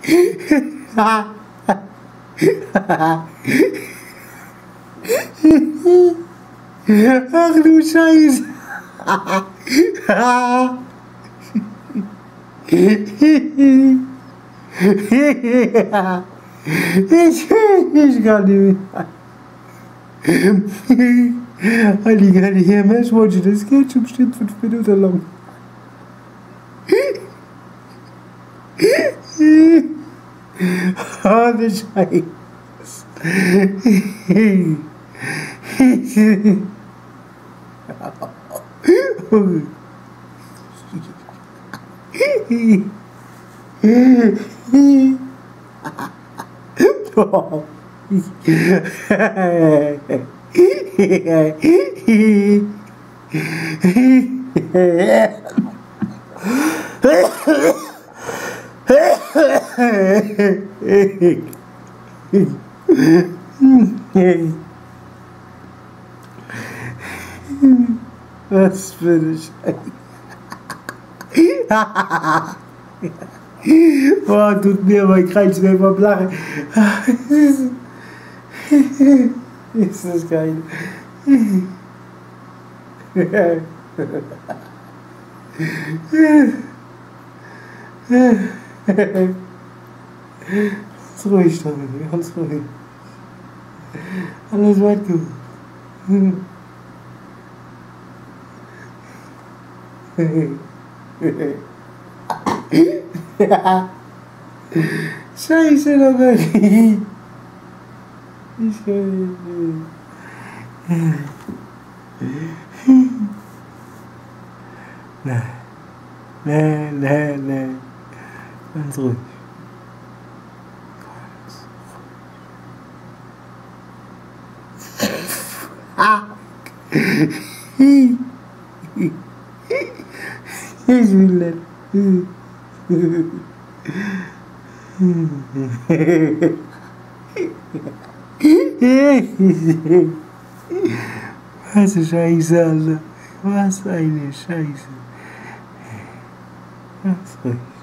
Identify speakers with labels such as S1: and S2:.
S1: Ach du Scheiße. Ich kann nicht mehr. Ali, mas pode das Ketchup steht 5 Minuten lang. Oh, der Scheiß. Oh. Was für eine Scheiße. Boah, tut mir mein Kreis mehr vom Lachen. Ist das geil. Ganz ruhig, Tommy, ganz ruhig. Alles wird gut. Scheiße, Robert. Ich kann nicht. Nein. Ganz ruhig. Ich will nicht. Was eine Scheiße, Alter. Was eine Scheiße. Ganz ruhig.